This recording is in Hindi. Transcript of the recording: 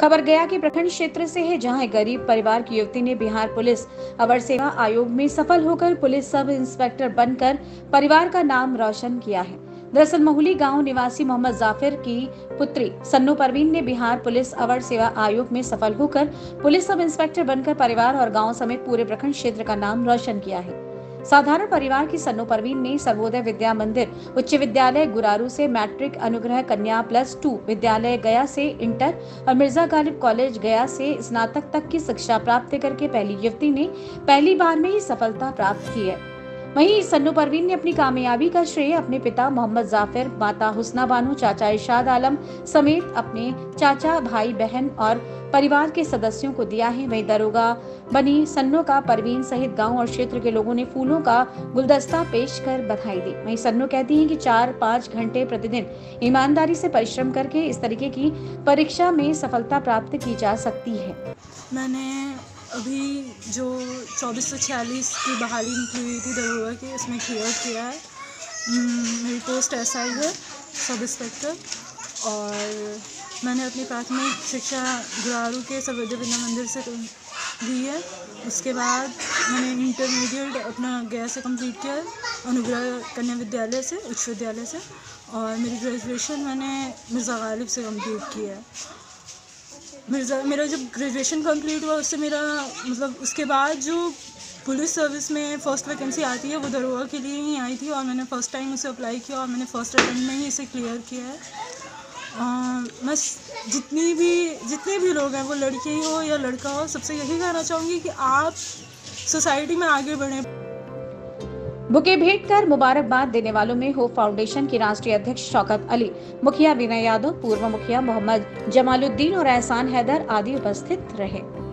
खबर गया कि प्रखंड क्षेत्र से है, जहां एक गरीब परिवार की युवती ने बिहार पुलिस अवर सेवा आयोग में सफल होकर पुलिस सब इंस्पेक्टर बनकर परिवार का नाम रोशन किया है। दरअसल महुली गांव निवासी मोहम्मद जाफिर की पुत्री सन्नू परवीन ने बिहार पुलिस अवर सेवा आयोग में सफल होकर पुलिस सब इंस्पेक्टर बनकर परिवार और गांव समेत पूरे प्रखंड क्षेत्र का नाम रोशन किया है। साधारण परिवार की सन्नू परवीन ने सर्वोदय विद्या मंदिर उच्च विद्यालय गुरारू से मैट्रिक, अनुग्रह कन्या +2 विद्यालय गया से इंटर और मिर्जा गालिब कॉलेज गया से स्नातक तक की शिक्षा प्राप्त करके पहली युवती ने पहली बार में ही सफलता प्राप्त की है। वहीं सन्नू परवीन ने अपनी कामयाबी का श्रेय अपने पिता मोहम्मद जाफिर, माता हुस्ना बानो, चाचा इरशाद आलम समेत अपने चाचा, भाई बहन और परिवार के सदस्यों को दिया है। वहीं दरोगा बनी सन्नू का परवीन सहित गांव और क्षेत्र के लोगों ने फूलों का गुलदस्ता पेश कर बधाई दी। वहीं सन्नू कहती हैं कि 4-5 घंटे प्रतिदिन ईमानदारी से परिश्रम करके इस तरीके की परीक्षा में सफलता प्राप्त की जा सकती है। मैंने अभी जो 2446 की बहाली निकली हुई थी दरोगा की, उसमें क्लियर किया है। मेरी पोस्ट SI है, सब इंस्पेक्टर। और मैंने अपनी प्राथमिक शिक्षा गुरारू के सर्वोदय विद्या मंदिर से दी है। उसके बाद मैंने इंटरमीडिएट अपना गया से कंप्लीट किया है, अनुग्रह कन्या विद्यालय से, उच्च विद्यालय से। और मेरी ग्रेजुएशन मैंने मिर्जा गालिब से कंप्लीट की है। मेरा जब ग्रेजुएशन कंप्लीट हुआ उससे मेरा मतलब उसके बाद जो पुलिस सर्विस में फ़र्स्ट वैकेंसी आती है वो दरोगा के लिए ही आई थी और मैंने फ़र्स्ट टाइम उसे अप्लाई किया और मैंने फ़र्स्ट अटेम्प्ट में ही इसे क्लियर किया है। मैं जितने भी लोग हैं, वो लड़की हो या लड़का हो, सबसे यही कहना चाहूँगी कि आप सोसाइटी में आगे बढ़ें। बुके भेंट कर मुबारकबाद देने वालों में होप फाउंडेशन की राष्ट्रीय अध्यक्ष शौकत अली, मुखिया विनय यादव, पूर्व मुखिया मोहम्मद जमालुद्दीन और एहसान हैदर आदि उपस्थित रहे।